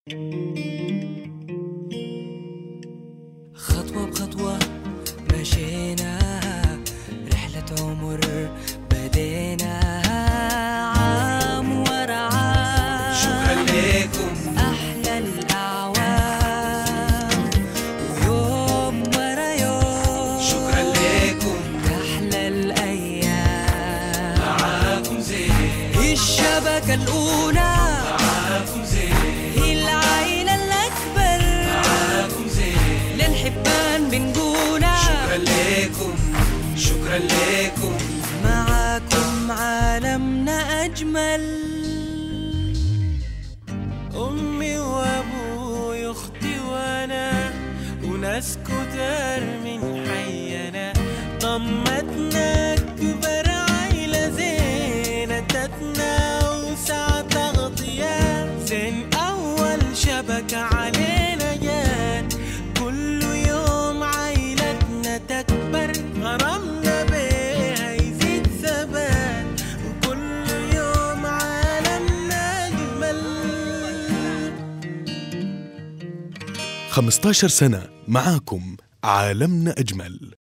خطوة بخطوة مشينا رحلة عمر بديناها عام ورا عام. شكرا لكم أحلى الأعوام ويوم ورا يوم. شكرا لكم أحلى الأيام معاكم زين. الشبكة الأولى معاكم زين. العائلة الأكبر معاكم زين. للحبان بنقولها شكرا لكم شكرا لكم. معاكم عالمنا أجمل. أمي وأبوي أختي وأنا وناس كتار من حينا ضمتنا أكبر عيلة زين ادتنا وسع تغطية زين. أول شبكة علينا جات كل يوم عيلتنا تكبر غرامنا بيها يزيد ثبات وكل يوم عالمنا أجمل. 15 سنة معاكم عالمنا أجمل.